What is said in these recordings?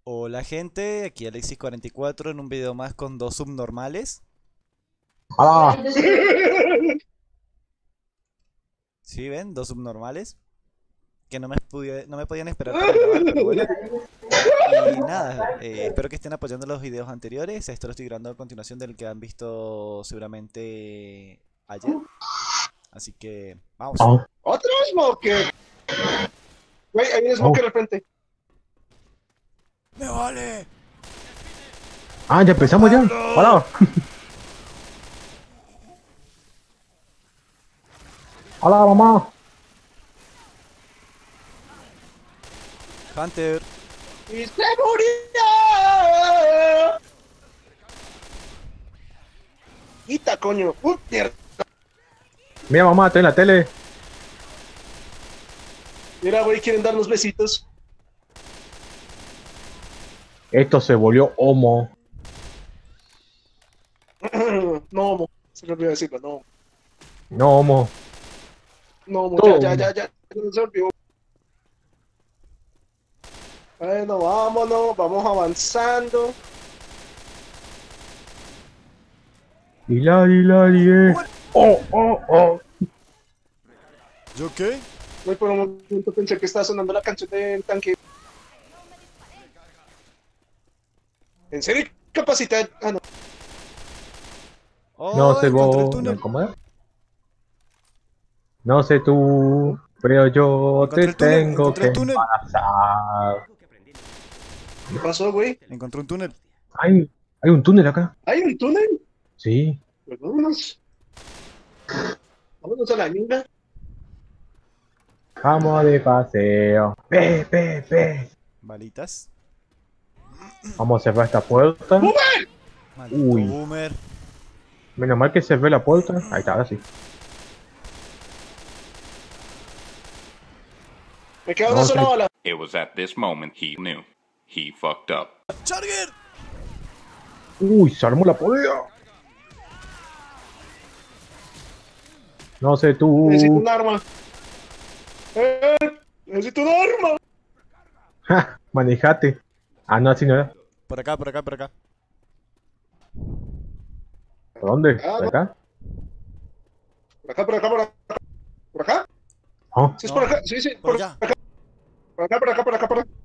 Hola gente, aquí Alexis44 en un video más con dos subnormales. ¡Ah! ¿Sí ven? Dos subnormales que no me podían esperar para grabar, pero bueno. Y nada, espero que estén apoyando los videos anteriores. Esto lo estoy grabando a continuación del que han visto seguramente ayer. Así que vamos. Oh, ¡Otro smoker! Güey, hay un oh. smoker al frente. ¡Me vale! Ah, ya empezamos ya. Hola. Hola, mamá. Hunter. ¡Y se murió! ¡Quita, coño! Mierda! Mira, mamá, estoy en la tele. Mira, güey, quieren darnos besitos. Esto se volvió homo. No, mo. Se me olvidó decirlo, no. No, homo. No, mo, Todo. ya. No se olvidó. Bueno, vámonos, vamos avanzando. Hilari, Oh. ¿Yo qué? Güey, por un momento pensé que estaba sonando la canción del tanque. ¿En serio? Capacidad. Ah, no. No ¡Oh, sé encontré el vos. túnel! ¿Cómo es? No sé tú, pero yo te Encontré el túnel, tengo encontré que el túnel. embarazar. ¿Qué pasó, güey? Encontré un túnel. Hay un túnel acá. ¿Hay un túnel? Sí. Pues vámonos a la minga. Vamos de paseo. Ve. Balitas. Vamos a cerrar esta puerta. Maldito Uy. boomer. Menos mal que se ve la puerta. Ahí está, ahora sí. Me queda una No sola sé. bala. It was at this moment he knew. He fucked up. ¡Charger! Uy, se armó la podea. No sé Necesito tú. un arma. Necesito un arma. Ja, manejate. Ah, no, así no era. Por acá. ¿Por dónde? Ah, ¿Por no. acá? Por acá. ¿Por acá? Oh, Sí, es No, por acá. Sí, por por allá. acá. Por acá. Por acá. Por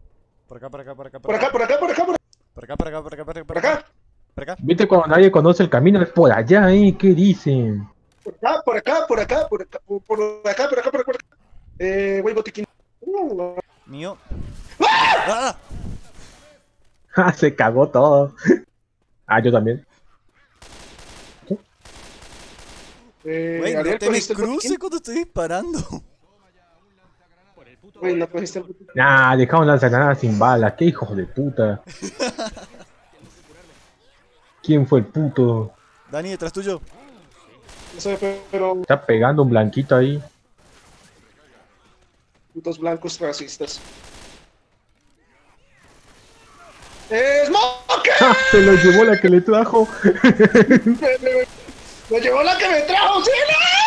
acá. Por acá. ¿viste cuando nadie conoce el camino? Es por allá, ¿eh? ¿Qué dicen? Por acá. Güey, botiquín. Mío. ¡Ah! Ja, se cagó todo. Ah, yo también. Güey, no Ariel, te me ¿cogiste el cruces botiquín? cuando estoy disparando. Güey, no cogiste el botiquín. Nah, dejaron la granada sin balas. Qué hijos de puta. ¿Quién fue el puto? Dani, detrás tuyo. No sé, pero Está pegando un blanquito ahí. putos blancos racistas. ¡Smoker! ¡Ja! Se lo llevó la que le trajo. ¡Me llevó la que me trajo! ¡Sí!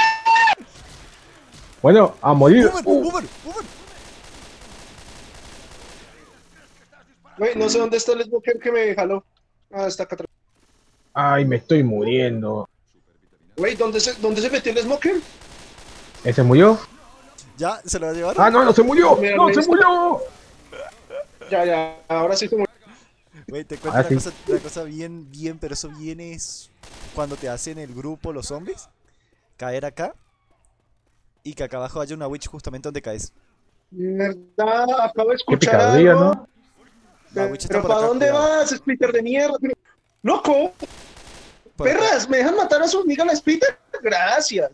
Bueno, a morir. Boomer. Güey, no sé dónde está el smoker que me jaló. Ah, está acá atrás. Ay, me estoy muriendo. Güey, ¿dónde se metió el smoker? ¿Ese murió? ¿Ya? ¿Se lo va a llevar? ¡Ah, no se murió! Mira, ¡No, güey, se murió! Ya, ahora sí como... Güey, te cuento Ah, sí. una cosa bien, pero eso viene es cuando te hacen el grupo los zombies. Caer acá. Y que acá abajo haya una witch justamente donde caes. Mierda, acabo de Qué escuchar picardía, algo. ¿no? La witch está Pero por ¿para acá, dónde cuidado. vas, Splitter de mierda? ¡Loco! Por acá. ¡Perras! ¿Me dejan matar a su amiga la Splitter? Gracias.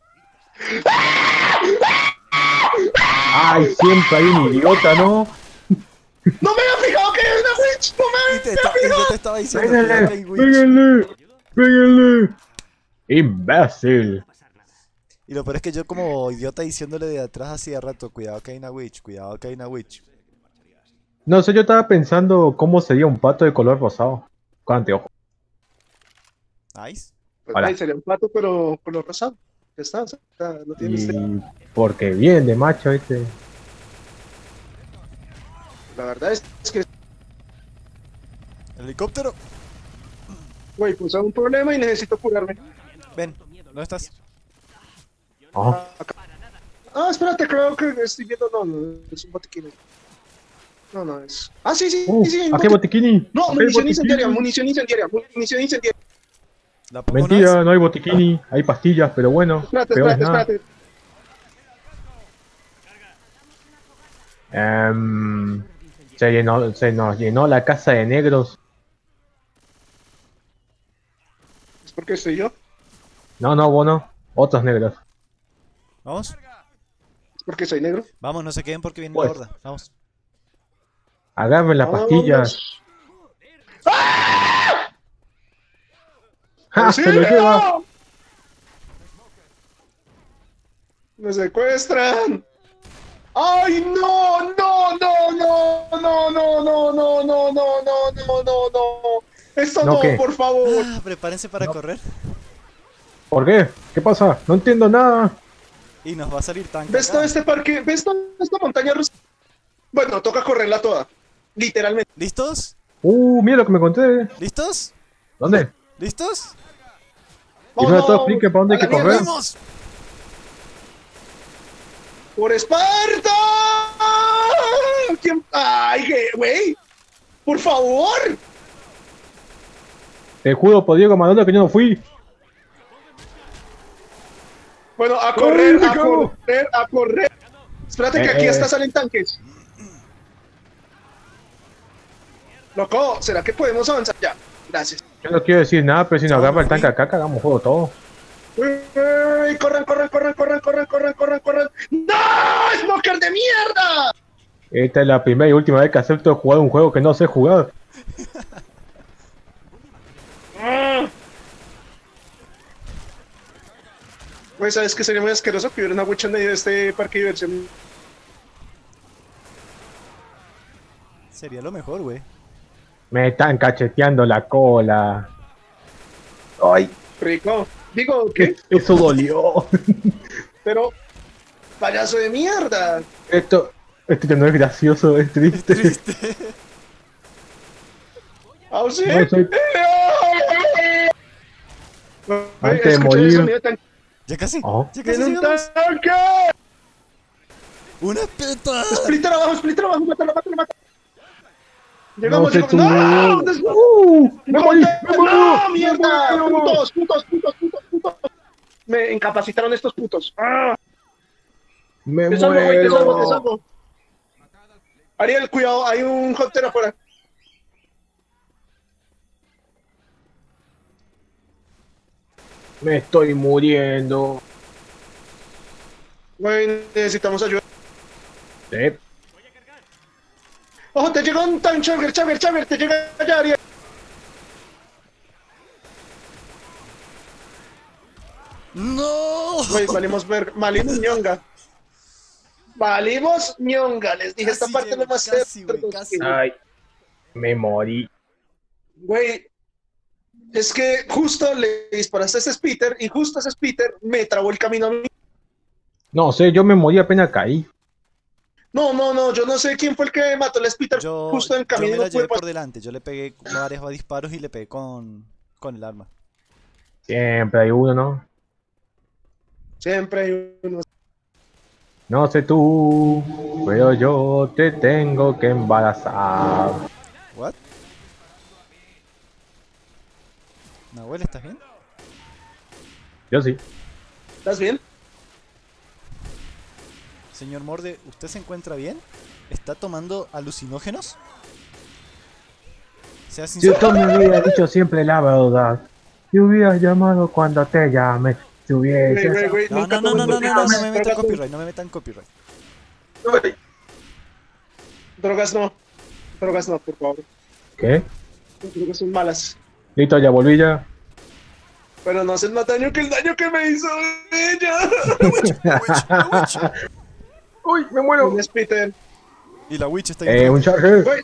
Ay, siempre hay un idiota, ¿no? ¡No me había fijado que hay una witch! ¡No me Y yo te estaba diciendo cuidado que hay ¡Pégale! witch. ¡Pégale! ¡Imbécil! Y lo peor es que yo como idiota diciéndole de atrás hacía rato, cuidado que hay una witch. No sé, yo estaba pensando cómo sería un pato de color rosado. Con anteojos. Nice. Pues, Hola. ay, sería un plato, pero con lo rosado. Ya está, o sea, no tiene este. Y porque bien de macho este. La verdad es que Helicóptero. Güey, pues hay un problema y necesito curarme. Ven, ¿dónde estás? Oh, Ah, espérate, creo que estoy viendo. No, no, es un botiquín. No, no es. Ah, sí, sí, sí, hay un aquí hay botiquini. No, Aquí hay munición botiquini. incendiaria, munición incendiaria, munición incendiaria. ¿La pongo una vez? Mentira, no hay botiquini. Hay pastillas, pero bueno. Espérate, peor es espérate, nada. espérate. Se nos llenó la casa de negros. ¿Es porque soy yo? No, no, vos no. Otros negros. Vamos. ¿Es porque soy negro? Vamos, no se queden porque viene Pues. la horda. Vamos. Agarren las pastillas. ¡Ja! Se lo lleva. ¡Me secuestran! ¡Ay, no! ¡No, no, no! ¡No, no, no, no, no, no, no, no, no, no! ¡Esto ¿No no, qué? por favor! Ah, prepárense para correr. ¿Por qué? ¿Qué pasa? No entiendo nada. Y nos va a salir tanque ¿Ves todo acá. este parque? ¿Ves toda esta montaña rusa? Bueno, toca correrla toda. Literalmente. ¿Listos? Mira lo que me conté. ¿Listos? ¿Dónde? ¿Listos? Y no todo explique para dónde hay ¡A la que mierda! correr. ¡Vamos! ¡Por Esparta! ¿Quién? ¡Ay, güey! ¡Por favor! Te juro por Diego Maradona que yo no fui. Bueno, a correr, me a cago! correr, a correr. Espérate que aquí hasta salen tanques. Loco, ¿será que podemos avanzar ya? Gracias. Yo no quiero decir nada, pero si nos Chao, agarra me el tanque fui. acá, cagamos juego todo. Uy, corran, corran, corran, corran, corran, corran, corran, corran. ¡No! ¡Smoker de mierda! Esta es la primera y última vez que acepto jugar un juego que no sé jugar. Pues sabes que sería muy asqueroso que hubiera una witch en medio de este parque de diversión. Sería lo mejor, güey. Me están cacheteando la cola. Ay, Rico. Digo, ¿qué? eso dolió. Pero, payaso de mierda. Esto ya no es gracioso, es triste. Triste. ¡Auxilio! No, soy- Antes de Escuché morir. el sonido de tanque. Ya casi. Oh. Ya casi ¡Viene un llegamos. tanque! ¡Una peta! Splitter abajo, mátalo, mátalo, mátalo. Llegamos, sé llegamos. ¡No! ¡Me morí! ¡Me morí! ¡No, mierda! ¡Me morí! ¡Putos, putos, putos, putos, putos! Me incapacitaron estos putos. ¡Ah! ¡Me Te salvo, güey, te salvo, te muero! salvo. Ariel, cuidado, hay un hunter afuera. Me estoy muriendo. Güey, necesitamos ayuda. Sí. ¡Ojo, te llega un tank, Charger! ¡Te llega allá, Ariel! ¡No! Güey, valimos ver, valimos ñonga. Valimos ñonga, les dije, esta Casi parte llego, no más casi, güey, casi. Ay, me morí. Güey, es que justo le disparaste a ese Spitter y justo ese Spitter me trabó el camino a mí. No sé, yo me morí apenas caí. No, yo no sé quién fue el que mató al Spitter Yo, justo en el yo camino me y no la pude llevé por pasar. delante. Yo le pegué varios disparos y le pegué con el arma. Siempre hay uno, ¿no? Siempre hay uno. No sé tú, pero yo te tengo que embarazar. ¿What? Nahuel, ¿estás bien? Yo sí. ¿Estás bien? Señor Morde, ¿usted se encuentra bien? ¿Está tomando alucinógenos? Sea Si sincero. tú me hubieras dicho siempre la verdad, te hubieras llamado cuando te llame. Te hubieses... Güey, No, nunca no, no, no, tomes no, no, no drogas. me metan Drogas no. copyright, no me metan copyright. Drogas no, por favor. ¿Qué? Las drogas son malas. Listo, ya volví ya. Pero no hacen más daño que el daño que me hizo ella. Uy, me muero. Un Spitter. Y la witch está ahí. Un charger. Güey,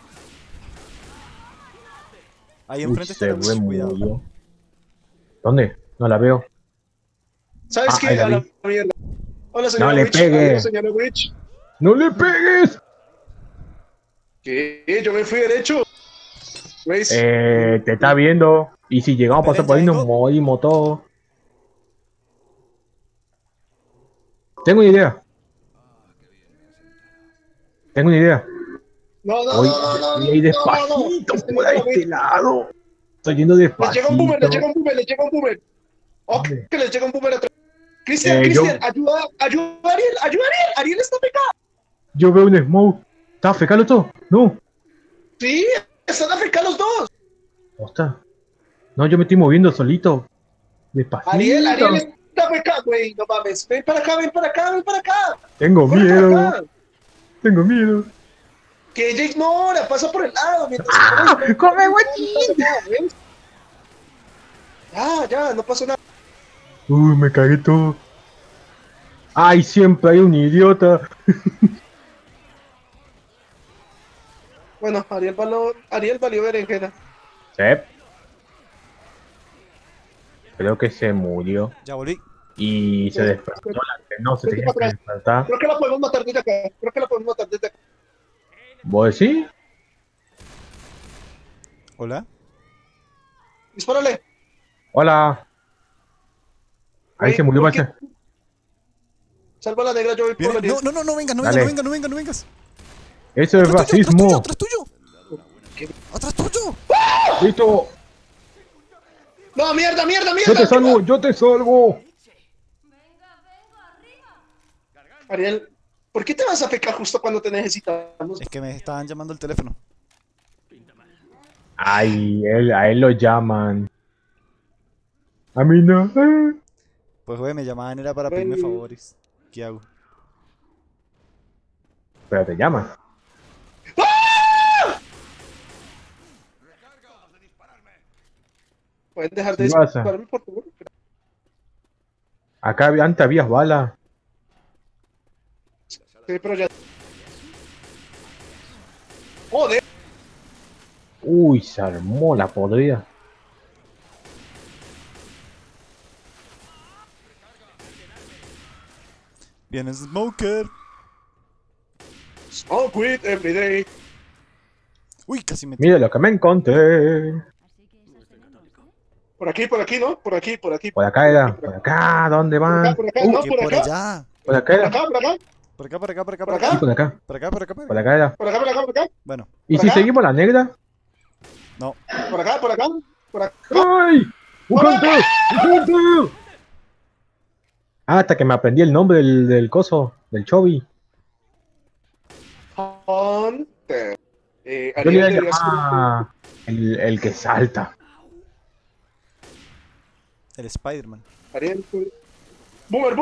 Ahí Uy, enfrente está se la witch, cuidado. remurió. ¿Dónde? No la veo. ¿sabes Ah, qué? ahí la A la vi. mierda. Hola, señora No le Witch. pegue. Adiós, señora Witch. ¡No le pegues! ¿Qué? Yo me fui derecho. Güey, Te está viendo. Y si llegamos a pasar por ahí nos morimos todos. Tengo una idea. no, no, Voy, no, no, voy a ir despacito por este lado. Estoy yendo Les llega un boomer, despacito. les llega un boomer. Oh, ¿Dónde? que les llega un boomer atrás. Cristian, yo- ayuda a Ariel, Ariel está pecado. Yo veo un smoke. ¿Está fecalo todo? No. Sí, están afectados los dos. Ostras. No, yo me estoy moviendo solito. Despacito. Ariel está pecado, güey, no mames. Ven para acá. Tengo Corre para miedo. acá. Tengo miedo. Que ella ignora, pasa por el lado. Mientras ¡Come guachín! Ya, no pasó nada. Uy, me cagué todo. Ay, siempre hay un idiota. Bueno, Ariel valió berenjena. Sep. Creo que se murió. Ya volví. Y se despertó. No, se tenía que despertar. Creo que la podemos matar desde acá. ¿Vos decís? Hola. Dispárale. Hola. Ahí Güey, se murió, ¿por qué? parece. Salva a la negra, yo voy por Viene. Ariel. No vengas, Dale. no vengas. Eso es racismo. Atrás tuyo. Atrás tuyo. Listo. No, mierda. Yo te salvo. Ariel, ¿por qué te vas a pecar justo cuando te necesitamos? Es que me estaban llamando el teléfono. Ay, a él lo llaman. A mí no. Pues güey, me llamaban era para pedirme Güey. favores. ¿Qué hago? Pero te llaman. Pueden dejar de ¿Qué pasa? dispararme, por favor. Acá antes habías balas. Sí, pero ya. Joder. Uy, se armó la podrida. Viene Smoker. Smoke weed every day. Uy, casi me... Mira lo que me encontré. Por aquí, ¿no? Por aquí. Por acá era. Por acá, ¿dónde van? Por acá, Uh, no, Que por por acá. allá. Por acá era. Por acá. Por acá, por acá, por acá, ¿Por por acá? Sí, acá. por acá. Por acá, por acá, por Por acá. acá era. Por acá. Bueno, ¿Y ¿Por si acá? seguimos la negra? no. Por acá. ¡Ay! ¡Un hunter! ¡Un hunter! Ah, hasta que me aprendí el nombre del coso, del Chovy. Hunter. Yo le iba a Ariel, deberías- llamar el que salta. El Spider-Man. Ariel, Boomer.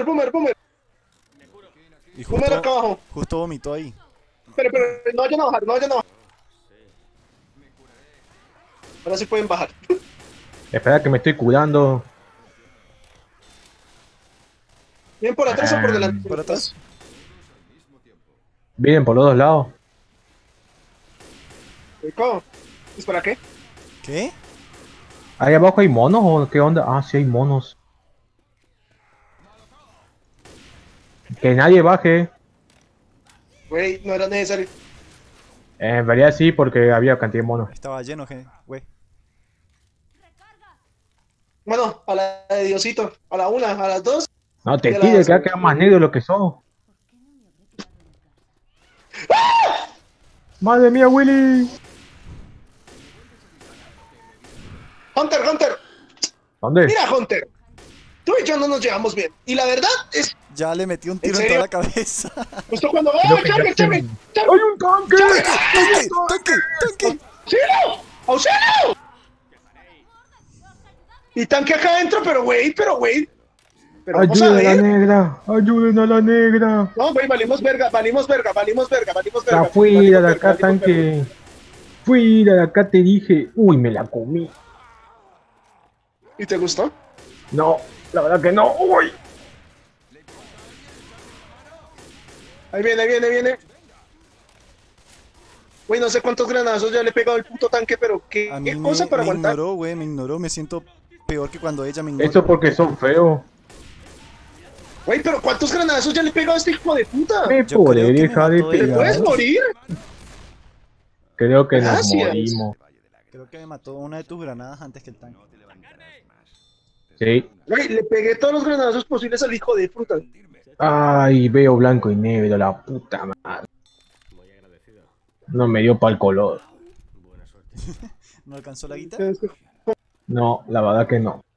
Y Boomer acá abajo. justo vomitó ahí. Pero, no vayan a bajar. Ahora sí pueden bajar. Espera que me estoy curando. ¿Bien por atrás o por delante? ¿Por atrás? Vienen por los dos lados. ¿Cómo? ¿Es para qué? ¿Qué? ¿Ahí abajo hay monos o qué onda? Ah, sí hay monos. Que nadie baje. Güey, no era necesario. En realidad sí, porque había cantidad de monos. Estaba lleno, güey. Bueno, a la de Diosito. A la 1, a las 2. No te Ya tires, que las- va a quedar más negro de lo que son. ¡Madre mía, Willy! Hunter. ¿Dónde? Mira, Hunter. Tú y yo no nos llevamos bien. Y la verdad es Ya le metí un tiro ¿En en serio? toda la cabeza. justo cuando... Creo ¡Oh, que ya Charlie! tienen- ¡Hay un tanque! ¡Tanque! ¡Auxilio! Y tanque acá adentro, pero güey. Pero vamos a ¡Ayuden a la ver. negra! ¡Ayuden a la negra! No, güey, valimos verga. ¡Está fuera de acá, tanque! ¡Fuera de acá, te dije! ¡Uy, me la comí! ¿Y te gustó? No, la verdad que no. ¡Uy! Ahí viene. Güey, no sé cuántos granazos ya le he pegado el puto tanque, pero qué A mí cosa para me aguantar. ignoró, güey, me ignoró. Me siento peor que cuando ella me ignoró. Eso porque son feos. Güey, pero ¿cuántos granazos ya le he pegado a este hijo de puta? Me Yo podré creo que me dejar de mató ella. ¿Te puedes pegar. morir? Creo que nos Gracias. morimos. Creo que me mató una de tus granadas antes que el tanque. Sí. Güey, le pegué todos los granazos posibles al hijo de fruta. Ay, veo blanco y negro, la puta madre. No me dio pa'l color. ¿No alcanzó la guita? No, la verdad que no.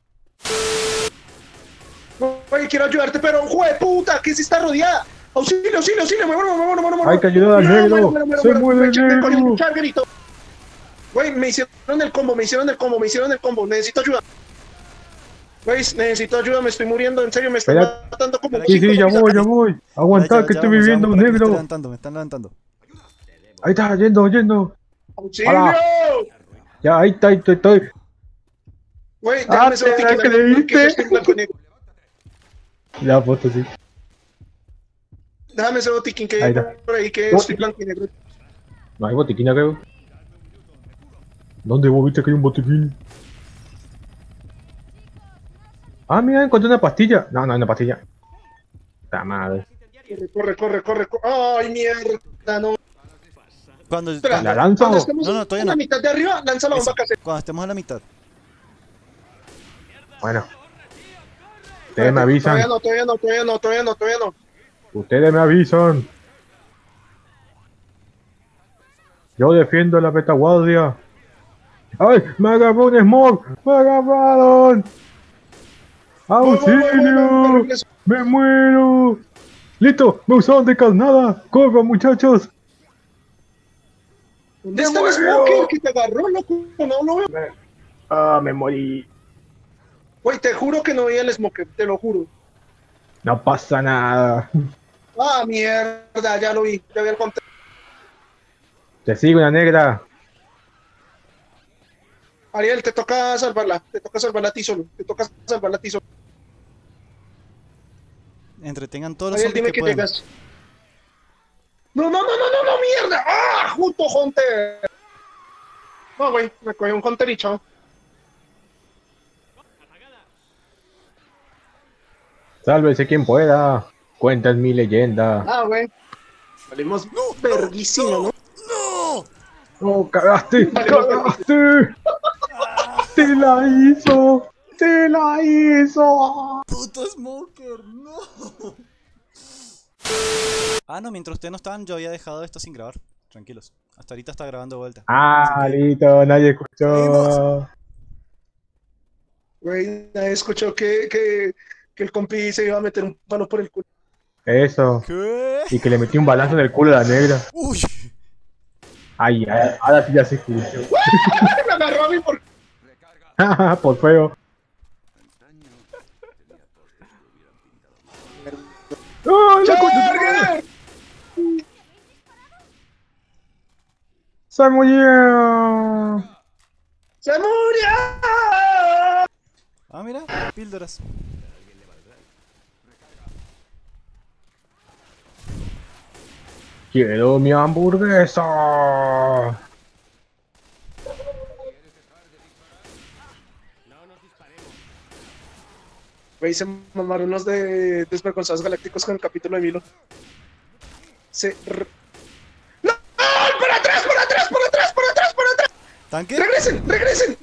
Güey, quiero ayudarte, pero ¡jue puta! ¿Qué es esta rodeada? ¡Auxilio, auxilio, auxilio! ¡Me muero! Hay que ayudar al negro. Se muere el Me cogí negro. un chargerito. Güey, me hicieron el combo. Necesito ayuda. Güey, necesito ayuda, me estoy muriendo, en serio, me están Espera. matando como Espera, Sí, ya voy. Aguantá, Ya, que ya estoy vamos, ya viviendo vamos un por aquí, negro. me están levantando. Ahí está, yendo. ¡Auxilio! Hola. Ya, ahí está, estoy. Güey, déjame ese ¿te botiquín, creíste? que yo estoy blanco y negro. La foto sí. Déjame ese botiquín que Ahí hay está. por ahí, que No. estoy blanco y negro. No hay botiquín, creo. ¿Dónde vos viste que hay un botiquín? Ah, mira, encontré una pastilla. No hay una pastilla. La madre. Corre. ¡Ay, mierda! No. Cuando, Espera, ¿La lanzo? cuando estemos No, todavía en la no. mitad de arriba, lanza la bomba casera. cuando estemos a la mitad. Bueno. Ustedes me avisan. Todavía no. Ustedes me avisan. Yo defiendo la retaguardia. ¡Ay! ¡Me agarró un smog! ¡Me agarraron! ¡Auxilio! Regreso. ¡Me muero! ¡Listo! ¡Me usaron de carnada! ¡Corro, muchachos! ¿Dónde está el smoker que te agarró, loco? No lo veo. Ah, me morí. Güey, te juro que no vi el smoker, te lo juro. No pasa nada. Ah, mierda, ya lo vi, ya vi el conteo. Te sigue una negra. Ariel, te toca salvarla a ti solo, Entretengan todos los Ariel, zombies dime que que puedan. llegas. No, mierda. ¡Ah! Justo Hunter. No, güey, me cogí un Hunter y chao. Sálvese quien pueda. Cuentan mi leyenda. Ah, güey. Salimos verguísimo, ¿no? ¡Oh, cagaste! ¡Cagaste! ¡Te la hizo! ¡Puto Smoker! ¡No! Ah, no, mientras ustedes no estaban, yo había dejado esto sin grabar. Tranquilos. Hasta ahorita está grabando de vuelta. Ah, listo, nadie escuchó. Güey, nadie escuchó que el compi se iba a meter un palo por el culo. Eso. ¿Qué? Y que le metí un balazo en el culo a la negra. ¡Uy! Ay, ahora sí ya se escuchó. Me agarró a mí por... Por feo. ¡Oh, la ¡Charger! ¡Se murió! ¡Se murió! Ah, mira, píldoras. ¡Quiero mi hamburguesa! Güey, se mamaron unos de Desvergonzados Galácticos con el capítulo de Milo. ¡No! ¡Ay, por atrás! ¿Tanque? ¡Regresen!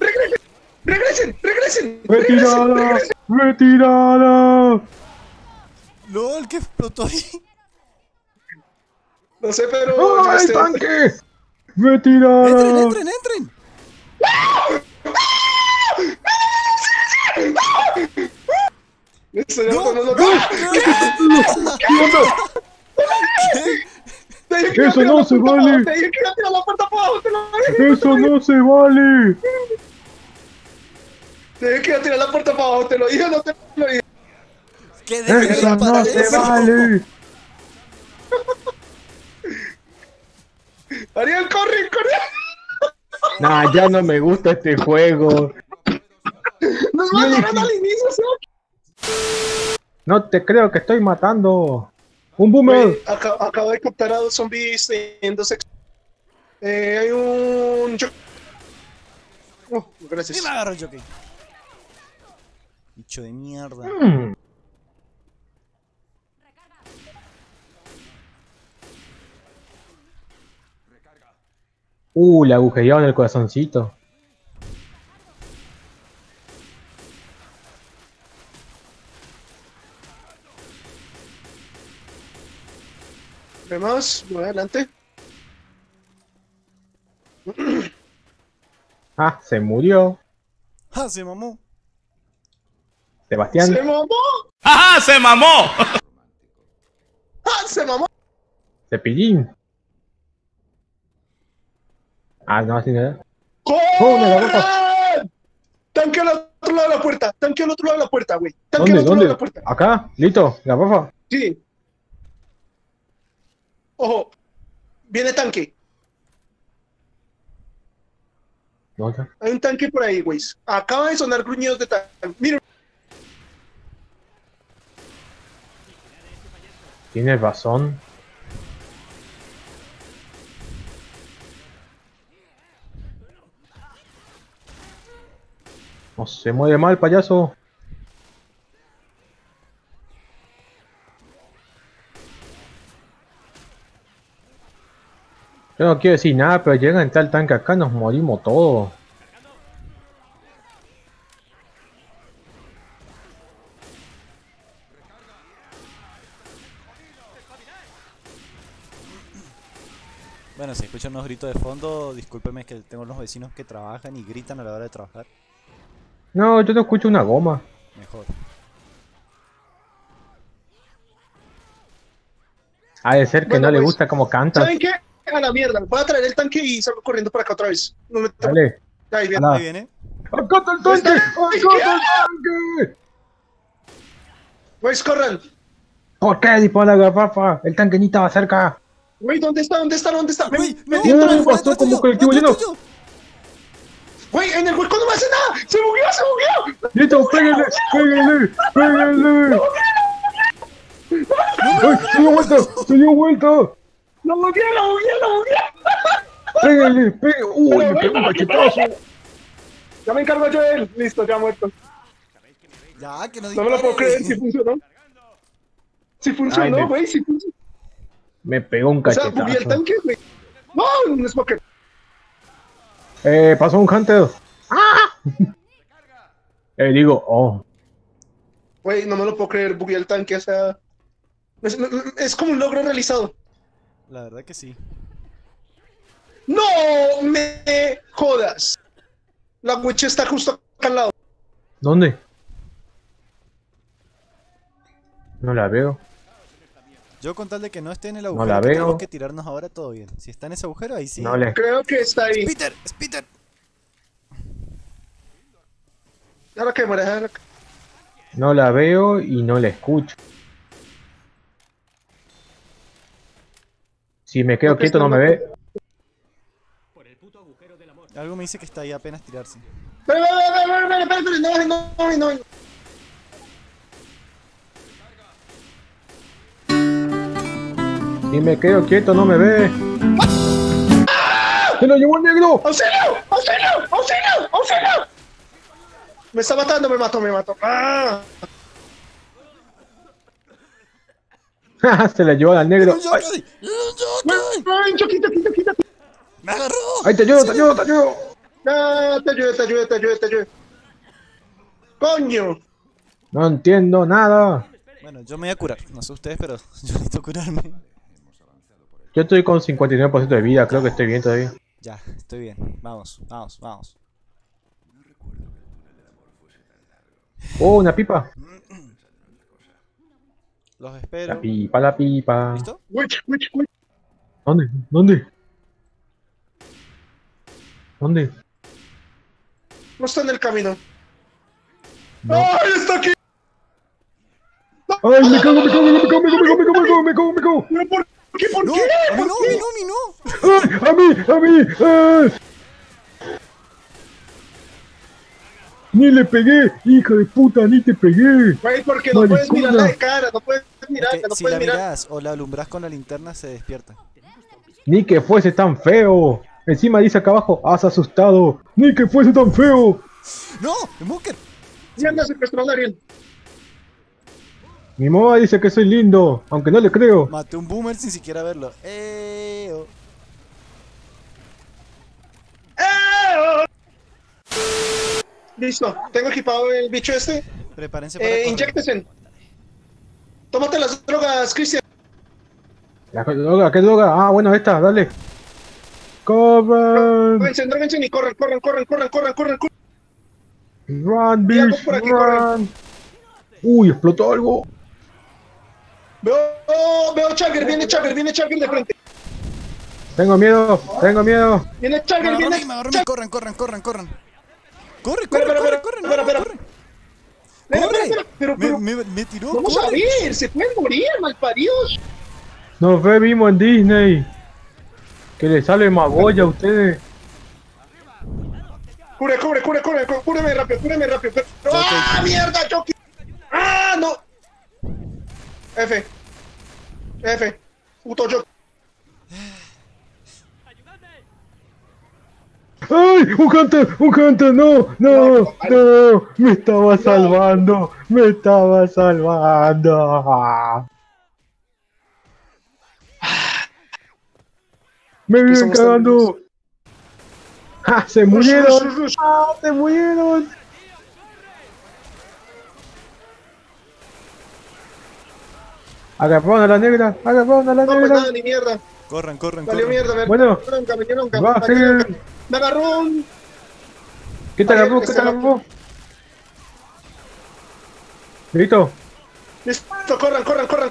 ¡Retirada! ¡Lol! ¿Qué explotó ahí? No sé, pero... ¡Ay, ya tanque! ¡Retirada! ¡Entren! Estoy ¡No! harto, ¡Eso no se vale! Te dije que iba a tirar la puerta para abajo, te lo dije. ¡Eso no se vale! Te dije que iba a tirar la puerta para abajo, te lo dije o no te lo dije. ¿Qué dejen de ¡Eso no disparar se eso? vale! Ariel, corre. Nah, ya no me gusta este juego. Nos mataron al inicio, ¿sí? No te creo que estoy matando. ¡Un boomer! Güey, acabo de captar a 2 zombies teniendo sexo. Hay un... Y gracias. me agarró el jockey. Bicho de mierda. Mm. Le agujerearon el corazoncito. Vemos, voy adelante. Ah, se murió. ¡Ah, se mamó! Sebastián. ¡Se mamó! ¡Ajá! ¡Se mamó! ¡Ah, se mamó! Cepillín. Ah, no, así no. ¡Oh, me agarró! ¡Corran! Tanque al otro lado de la puerta. Tanque al otro lado de la puerta, güey. Tanque al ¿Dónde? otro lado de la ¿Dónde? puerta. Acá, listo, garrafa. Sí. Ojo. Viene tanque. ¿Dónde? Hay un tanque por ahí, güey. Acaba de sonar gruñidos de tanque. Miren. Tienes razón. No se mueve mal, payaso. Yo no quiero decir nada, pero llega a entrar el tanque acá, nos morimos todos. Bueno, si escuchan unos gritos de fondo, discúlpeme que tengo unos vecinos que trabajan y gritan a la hora de trabajar. No, yo no escucho una goma. Mejor. Ha de ser que Bueno, no le pues, gusta como canta. ¿Saben qué? A la mierda. Voy a traer el tanque y salgo corriendo para acá otra vez. No me Dale. Ahí viene. Ala. Ahí viene. ¡Acá está el tanque! ¡Acá está el tanque! Güey, corran. ¿Por qué dispara la garrafa? El tanque ni estaba cerca. Güey, ¿dónde está? ¿Dónde está? ¿Dónde está? Güey, no, metí dentro del pasó hueco. detrás como tuyo, colectivo detrás lleno. tuyo. Güey, en el hueco no me hace nada. ¡Se bugueó, se bugueó! ¡Listo, pégale! ¡Pégale! ¡Pégale! ¡Ay, se dio vuelta! ¡Se dio vuelta! ¡Lo bugueé, lo bugueé, lo bugueé! ¡Pégale! ¡Pégale! ¡Uy, le pegó un cachetazo! Ya me encargo yo de él. Listo, ya muerto. Ya, que no No me lo puedo creer. Si funcionó. Si Ay, funcionó, me- güey. Si funcionó. Me pegó un O sea, bugueé el cachetazo. tanque, güey. No, un smoker. Pasó un Hunter. ¡Ah! Digo, oh. Güey, no me lo puedo creer. Bugueé el tanque, o sea. Es como un logro realizado. La verdad que sí. ¡No me jodas! La witch está justo acá al lado. ¿Dónde? No la veo. Yo con tal de que no esté en el No agujero la que veo. tenemos que tirarnos ahora, todo bien. Si está en ese agujero, ahí sí. No le... Creo que está ahí. ¡Peter! ¡Es Peter! Ahora que muere, ahora que... No la veo y no la escucho. Si me quedo Creo que quieto está no me muerto. ve. Algo me dice que está ahí apenas tirarse. Espera, no. Si me quedo quieto no me ve. ¡Se lo llevó el negro! ¡Auxilio! ¡Auxilio! ¡Auxilio! ¡Auxilio! Me está matando, me mato. ¡Ah! Se la llevó al negro. ¡Un ¡Ay! jockey! ¡Un jockey! ¡Ay, quita! ¡Me agarró! ¡Ay, te ayudo! Ah, te ayudo. ¡Coño! No entiendo nada. Bueno, yo me voy a curar. No sé ustedes, pero yo necesito curarme. Yo estoy con 59% de vida, creo que estoy bien todavía. Ya, estoy bien. Vamos. Oh, una pipa. Los espero. La pipa. ¿Listo? Witch. ¿Dónde? No está en el camino. No. ¡Ay, está aquí! ¡Ay, me cago! ¿Pero por qué? ¿Por ¡No! qué? ¡A mí no! ¿Por ¡A qué? mí no! ¡Ay, a mí! ¡Ay! ¡Ni le pegué! ¡Hija de puta, ni te pegué! Güey, porque no puedes Maricona. mirarla de cara, no puedes Es mirarla, que no si puedes la mirar. miras o la alumbras con la linterna, se despierta. ¡Ni que fuese tan feo! Encima dice acá abajo, ¡has asustado! ¡Ni que fuese tan feo! ¡No! ¡Smoker! Mierda, secuestró a Ariel. Mi mamá dice que soy lindo, aunque no le creo. Maté un boomer sin siquiera verlo. Listo, tengo equipado el bicho este. Prepárense para correr. Inyéctesen. Tómate las drogas, Cristian. ¿Qué droga? ¿Qué droga? Ah, bueno, esta, dale. ¡Corran! Dróguense y corran. ¡Run, Mira, bitch! por aquí, ¡Run! ¡Uy, explotó algo! Veo Chagger, viene Chagger de frente. Tengo miedo. Viene Chagger, Me agarró a mí, corran. Corre, Espera. Pero, me tiró, vamos a ver, se pueden morir, malparidos. Nos vimos en Disney. Que le sale Magoya a ustedes. Cúreme rápido. ¡Ah, mierda, Chucky! ¡Ah, no! F. Puto Chucky. ¡Ay! ¡Un hunter! ¡No! ¡Me estaba salvando! ¡Me vienen cagando! ¡Ah! ¡Se murieron! Rush. ¡Ah! ¡Se murieron! Agarraron a la negra. No, pues nada, ni mierda. Corran. Valió mierda, me Bueno. Va, sigue. Me agarró un... ¿Qué te Ay, agarró? este loco. ¿Listo? Listo, corran.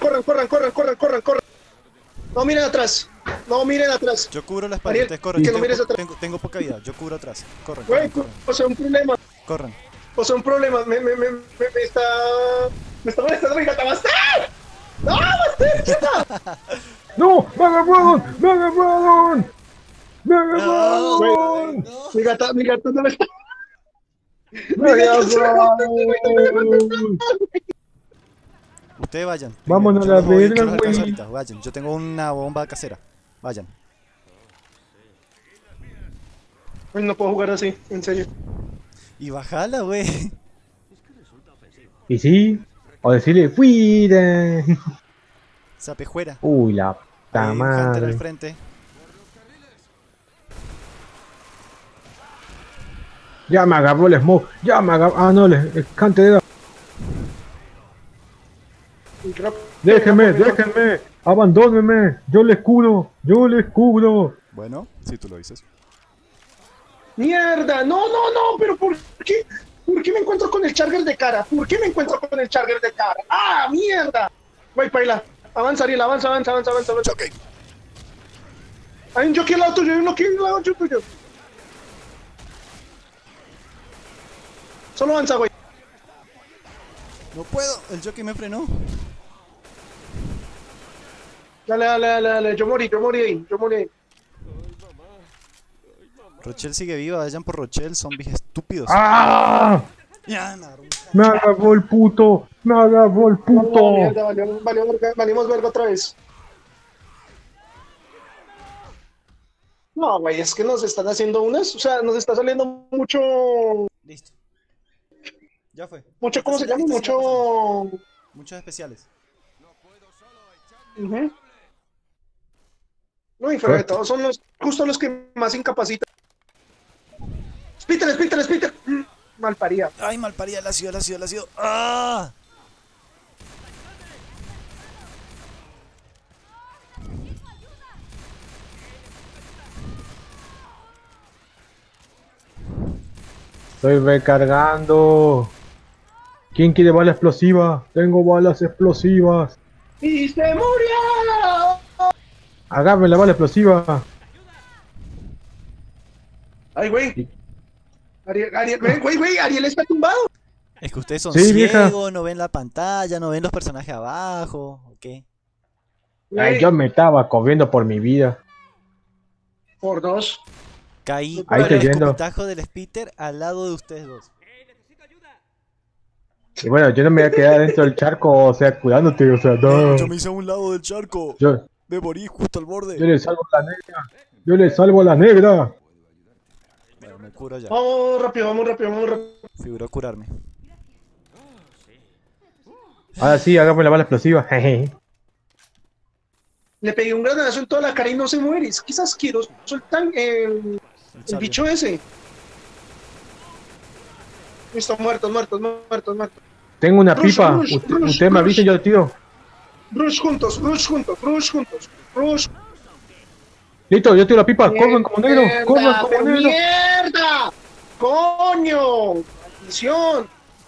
No miren atrás. Yo cubro la espalda, Ariel, ustedes corren. que Yo no mires atrás. tengo poca vida, yo cubro atrás. Corran. Güey, o sea, un problema. Corran. Me está molestando mi gata. ¡Basta! ¡No, basta, chata! ¡No! ¡Me agarraron! Mi gata no me está... Ustedes vayan. Vámonos Yo a la los voy, verga, que los alcanzo güey. ahorita, vayan. Yo tengo una bomba casera. Vayan. Ay, no puedo jugar así, en serio. Y bajala, güey. Y sí, o decirle, ¡cuiden! Sapejuera. Uy, la puta Hay un Hunter al madre. frente. Ya me agarró el smoke, Ah, no, el cante era. Déjenme, abandónenme. Yo les cubro. Bueno, si tú lo dices. ¡Mierda! No, pero ¿por qué? ¿Por qué me encuentro con el Charger de cara? ¡Ah, mierda! Güey, paila. Avanza, Ariel, avanza. Choque. Hay un jockey al lado tuyo, tuyo. Solo avanza, güey. No puedo, el jockey me frenó. Dale. Yo morí ahí. Rochelle sigue viva, vayan por Rochelle, zombies estúpidos. ¡Ah! Ya, me agarró un- Me agarró el puto. No, mierda, valimos verga otra vez. No, güey, es que nos están haciendo unas, o sea, nos está saliendo mucho, Listo. Ya fue. ¿cómo se llama? Muchos especiales. Ujú. No, y fuera de todo, son justo los que más incapacitan. Splinter. Malparida. Ay, malparida, la ciudad. ¡Ah! Estoy recargando. ¿Quién quiere bala explosiva? Tengo balas explosivas. ¡Y se murió! Agarren la bala explosiva. Ay, güey. Ariel está tumbado. Es que ustedes son Sí, ciegos, vieja. no ven la pantalla, no ven los personajes abajo, ¿ok? Ay, yo me estaba corriendo por mi vida. Por dos. Caí Ahí con estoy el viendo. escupitajo del Spitter al lado de ustedes dos. Y bueno, yo no me voy a quedar dentro del charco, o sea, cuidándote, o sea, no. Yo me hice a un lado del charco. Yo Me morí justo al borde. le salvo a la negra. Yo le salvo a la negra. Bueno, me curo ya. Vamos rápido. Figuró curarme. Ahora sí, agarren la bala explosiva. Jeje. Le pegué un granadazo en toda la cara y no se muere. Es que es asqueroso. Sueltan el Charger. bicho ese. Listo, muertos, muertos, muertos, muertos. Tengo una Rush, pipa. rush, rush, Usted me avisa y yo tiro. Rush juntos, rush juntos, rush juntos. Rush. Listo, yo tiro la pipa. Corran como negro. Corran como pero negro. ¡mierda! ¡Coño! ¡Maldición!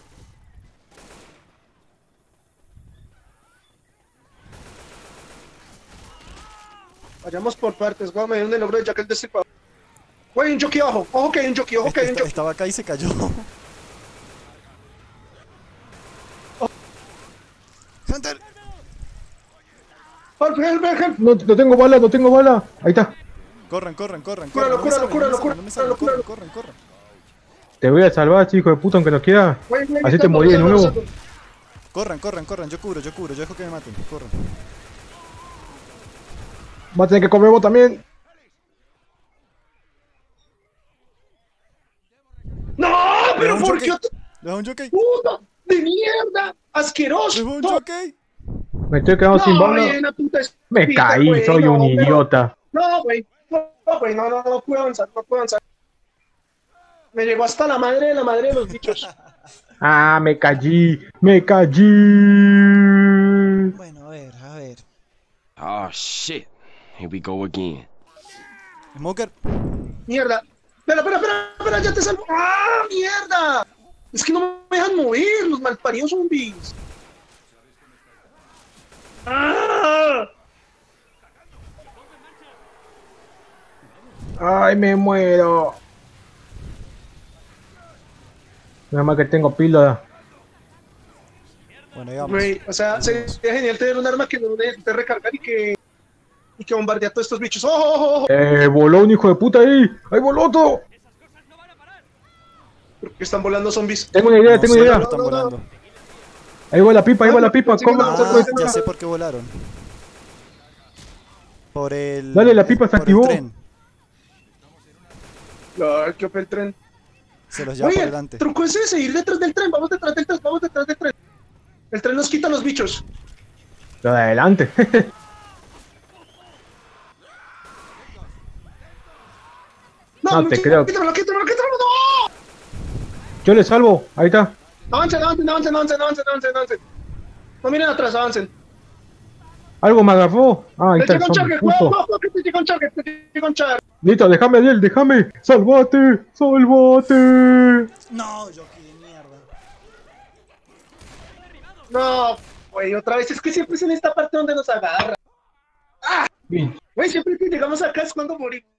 Vayamos por partes, güey. Me dio un logro de Jack el Destripador. Güey, un jockey abajo. Ojo que hay un jockey, ojo que hay un jockey. Estaba acá y se cayó. Hunter. Help, help, help. No tengo bala, no tengo bala. Ahí está. Corran, corran, corran. Cúralo, corran. cúralo, No me cúralo, salven, no me salven, cúralo, corran, corran, corran. Te voy a salvar, hijo de puta, aunque no quiera. Güey, güey, Así te salvo, morí de salvo, nuevo. salvo. Corran, corran, corran. Yo cubro, yo dejo que me maten. Corran. Va a tener que comer vos también. ¡No! ¡Pero un por jockey. qué! Deja un jockey. ¡Puta! ¡De mierda! ¡Asqueroso! Deja un jockey. Me estoy quedando sin bala. hay una puta Me espita, caí, güey, soy no, un idiota. No, güey. No, güey, no puedo avanzar, no puedo avanzar. Me llegó hasta la madre de los bichos. Ah, me callí, me callí. Bueno, a ver. Oh shit. Here we go again. Smoker. Mierda. Espera, ya te salvo. ¡Ah, mierda! Es que no me dejan mover los malparidos zombies. ¡Ah! Ay, me muero. Nada más que tengo píldora. Bueno, ahí vamos. Güey, o sea, sería genial tener un arma que no necesite recargar y que bombardee a todos estos bichos. ¡Ojo, ojo, ojo! Voló un hijo de puta ahí. ¡Ahí voló otro! ¿Por qué están volando zombies? Tengo una idea, No tengo sé, una idea. pero están volando. Ahí va la pipa, ahí va la pipa. Consigue Corran, una- corran. Ya sé por qué volaron. Por el... Dale, la pipa se por el activó. tren. Ay, qué el tren. Se los lleva por Oye, delante. el truco es ese, ir detrás del tren. Vamos detrás del tren, vamos detrás del tren. El tren nos quita los bichos. Lo de adelante. No te creo. Quítamelo, no. Yo le salvo. Ahí está. Avancen. No miren atrás, avancen. Algo me agarró. Ah, ahí Te está el llega un zombie, charger, justo. cuidado, que te llega un charger. Listo, déjame, Adiel, déjame. ¡Salvate! ¡Salvate! No, jockey de mierda. No, güey, otra vez, es que siempre es en esta parte donde nos agarra. Bien. Güey, siempre que llegamos acá es cuando morimos.